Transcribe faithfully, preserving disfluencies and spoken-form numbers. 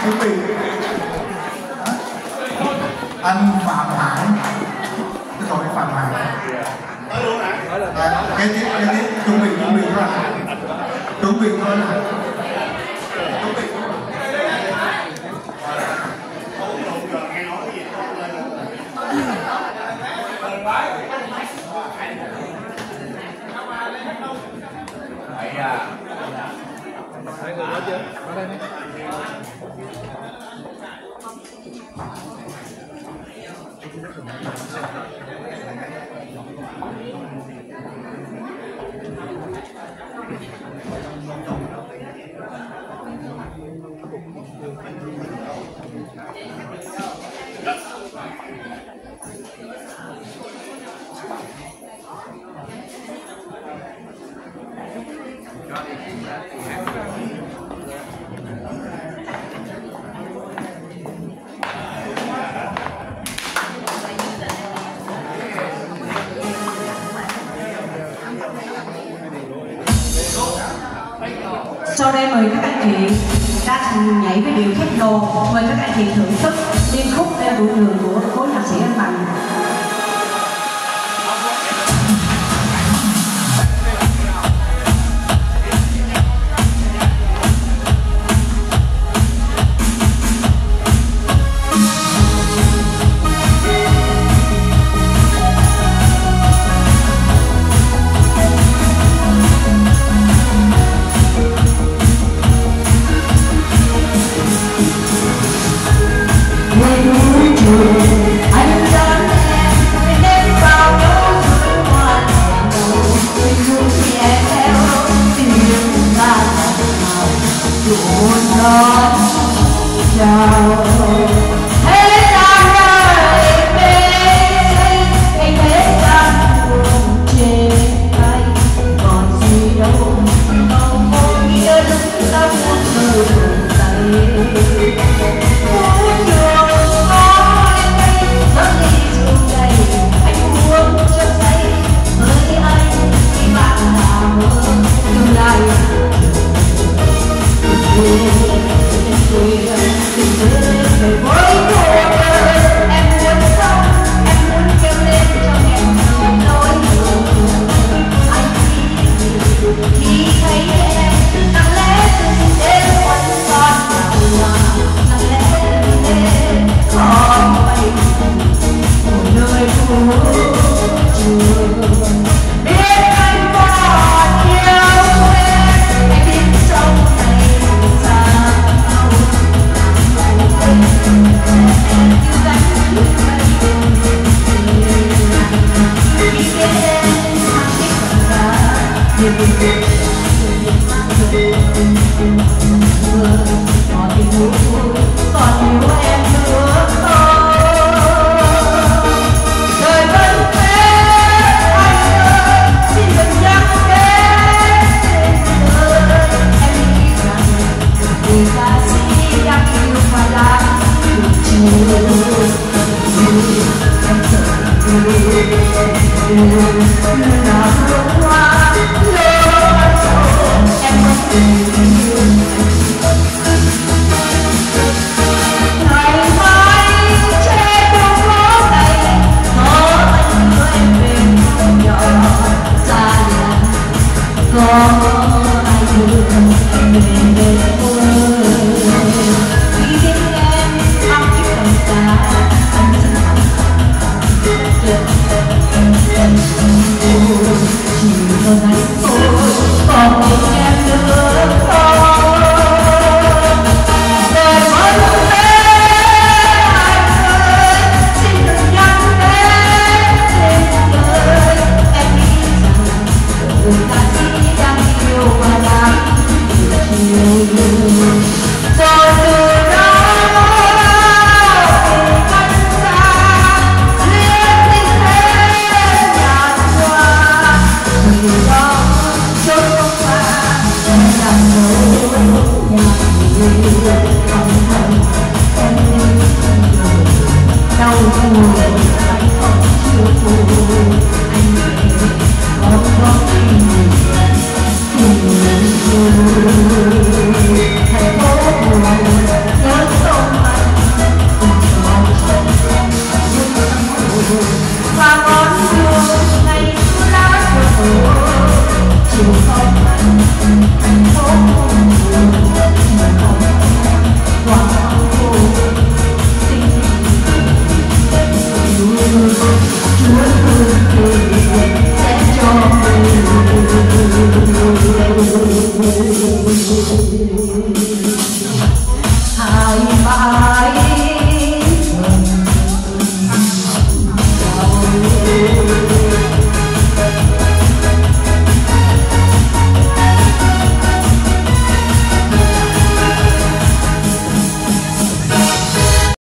chuẩn bị. Anh Phạm Hải, cái tội Phạm Hải. Nói luôn hả? Cái tiếp, cái tiếp, chuẩn bị, chuẩn bị thôi. Chuẩn bị thôi. Chuẩn bị. Hai người nói chưa? Ở đây này. Sau đây mời các anh chị ra nhảy với điệu techno, mời các anh chị thưởng thức điệp khúc theo đuổi đường của cố nhạc sĩ Anh Bằng. Em